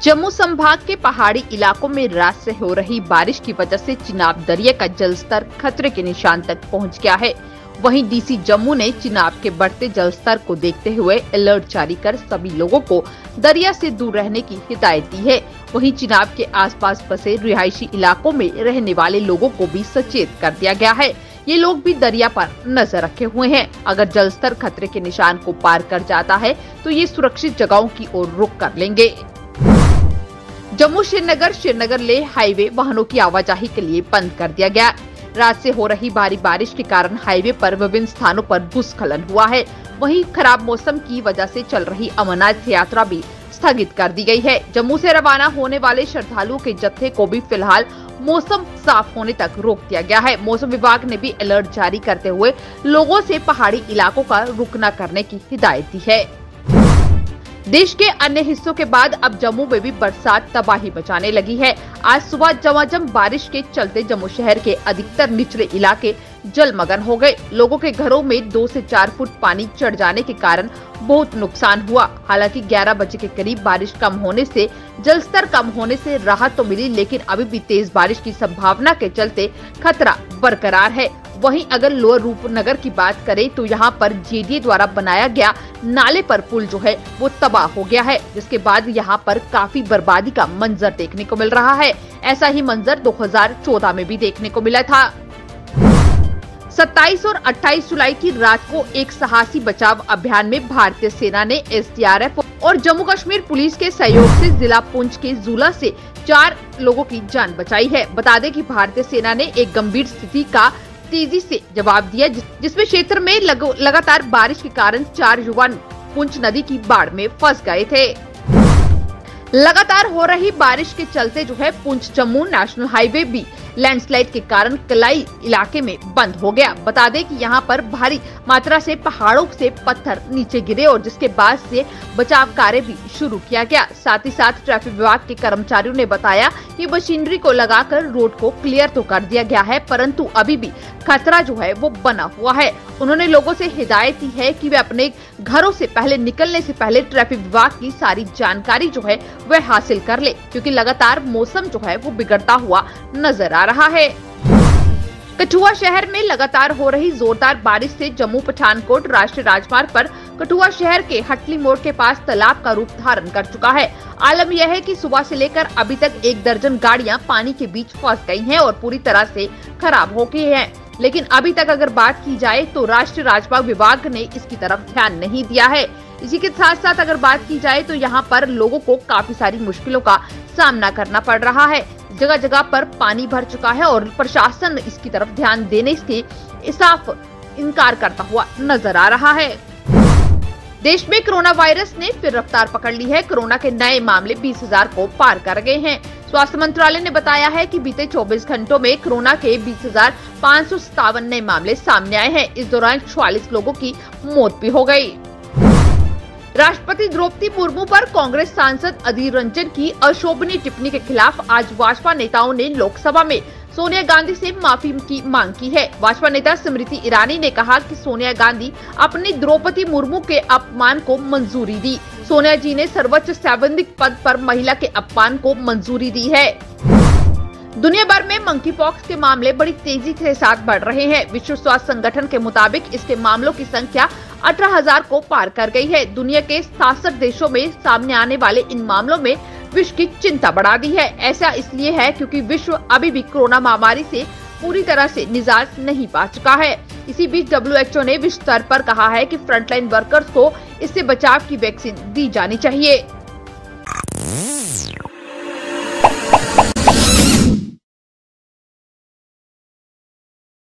जम्मू संभाग के पहाड़ी इलाकों में रात से हो रही बारिश की वजह से चिनाब दरिया का जलस्तर खतरे के निशान तक पहुंच गया है। वहीं डीसी जम्मू ने चिनाब के बढ़ते जलस्तर को देखते हुए अलर्ट जारी कर सभी लोगों को दरिया से दूर रहने की हिदायत दी है। वहीं चिनाब के आसपास बसे रिहायशी इलाकों में रहने वाले लोगों को भी सचेत कर दिया गया है। ये लोग भी दरिया पर नजर रखे हुए हैं। अगर जलस्तर खतरे के निशान को पार कर जाता है तो ये सुरक्षित जगहों की ओर रुख कर लेंगे। जम्मू श्रीनगर लेह हाईवे वाहनों की आवाजाही के लिए बंद कर दिया गया। रात से हो रही भारी बारिश के कारण हाईवे पर विभिन्न स्थानों पर भूस्खलन हुआ है। वहीं खराब मौसम की वजह से चल रही अमरनाथ यात्रा भी स्थगित कर दी गई है। जम्मू से रवाना होने वाले श्रद्धालुओं के जत्थे को भी फिलहाल मौसम साफ होने तक रोक दिया गया है। मौसम विभाग ने भी अलर्ट जारी करते हुए लोगों से पहाड़ी इलाकों का रुख न करने की हिदायत दी है। देश के अन्य हिस्सों के बाद अब जम्मू में भी बरसात तबाही मचाने लगी है। आज सुबह झमाझम बारिश के चलते जम्मू शहर के अधिकतर निचले इलाके जलमग्न हो गए। लोगों के घरों में 2 से 4 फुट पानी चढ़ जाने के कारण बहुत नुकसान हुआ। हालांकि 11 बजे के करीब बारिश कम होने से जलस्तर कम होने से राहत तो मिली, लेकिन अभी भी तेज बारिश की संभावना के चलते खतरा बरकरार है। वहीं अगर लोअर रूपनगर की बात करें तो यहां पर जेडीए द्वारा बनाया गया नाले पर पुल जो है वो तबाह हो गया है, जिसके बाद यहां पर काफी बर्बादी का मंजर देखने को मिल रहा है। ऐसा ही मंजर 2014 में भी देखने को मिला था। 27 और 28 जुलाई की रात को एक साहसी बचाव अभियान में भारतीय सेना ने एसडीआरएफ और जम्मू कश्मीर पुलिस के सहयोग से जिला पुंछ के जूला से 4 लोगों की जान बचाई है। बता दें कि भारतीय सेना ने एक गंभीर स्थिति का तेजी से जवाब दिया, जिसमें क्षेत्र में लगातार बारिश के कारण 4 युवा पुंछ नदी की बाढ़ में फंस गए थे। लगातार हो रही बारिश के चलते जो है पुंछ जम्मू नेशनल हाईवे भी लैंडस्लाइड के कारण कलाई इलाके में बंद हो गया। बता दें कि यहां पर भारी मात्रा से पहाड़ों से पत्थर नीचे गिरे और जिसके बाद से बचाव कार्य भी शुरू किया गया। साथ ही साथ ट्रैफिक विभाग के कर्मचारियों ने बताया कि मशीनरी को लगाकर रोड को क्लियर तो कर दिया गया है, परंतु अभी भी खतरा जो है वो बना हुआ है। उन्होंने लोगों से हिदायत दी है कि वे अपने घरों से निकलने से पहले ट्रैफिक विभाग की सारी जानकारी जो है वह हासिल कर ले, क्योंकि लगातार मौसम जो है वो बिगड़ता हुआ नजर आ रहा है। कठुआ शहर में लगातार हो रही जोरदार बारिश से जम्मू पठानकोट राष्ट्रीय राजमार्ग पर कठुआ शहर के हटली मोड़ के पास तालाब का रूप धारण कर चुका है। आलम यह है कि सुबह से लेकर अभी तक 1 दर्जन गाड़ियां पानी के बीच फंस गई हैं और पूरी तरह से खराब हो गई हैं। लेकिन अभी तक अगर बात की जाए तो राष्ट्रीय राजमार्ग विभाग ने इसकी तरफ ध्यान नहीं दिया है। इसी के साथ साथ अगर बात की जाए तो यहाँ पर लोगों को काफी सारी मुश्किलों का सामना करना पड़ रहा है। जगह जगह पर पानी भर चुका है और प्रशासन इसकी तरफ ध्यान देने से साफ इनकार करता हुआ नजर आ रहा है। देश में कोरोना वायरस ने फिर रफ्तार पकड़ ली है। कोरोना के नए मामले 20,000 को पार कर गए हैं। स्वास्थ्य मंत्रालय ने बताया है कि बीते 24 घंटों में कोरोना के 20,557 नए मामले सामने आए हैं। इस दौरान 46 लोगों की मौत भी हो गई। राष्ट्रपति द्रौपदी मुर्मू पर कांग्रेस सांसद अधीर रंजन की अशोभनीय टिप्पणी के खिलाफ आज भाजपा नेताओं ने लोकसभा में सोनिया गांधी से माफी की मांग की है। भाजपा नेता स्मृति ईरानी ने कहा कि सोनिया गांधी अपनी द्रौपदी मुर्मू के अपमान को मंजूरी दी। सोनिया जी ने सर्वोच्च संवैधानिक पद पर महिला के अपमान को मंजूरी दी है। दुनिया भर में मंकी पॉक्स के मामले बड़ी तेजी के साथ बढ़ रहे हैं। विश्व स्वास्थ्य संगठन के मुताबिक इसके मामलों की संख्या 18,000 को पार कर गई है। दुनिया के 67 देशों में सामने आने वाले इन मामलों में विश्व की चिंता बढ़ा दी है। ऐसा इसलिए है क्योंकि विश्व अभी भी कोरोना महामारी से पूरी तरह से निजात नहीं पा चुका है। इसी बीच WHO ने विश्व स्तर पर कहा है कि फ्रंटलाइन वर्कर्स को इससे बचाव की वैक्सीन दी जानी चाहिए।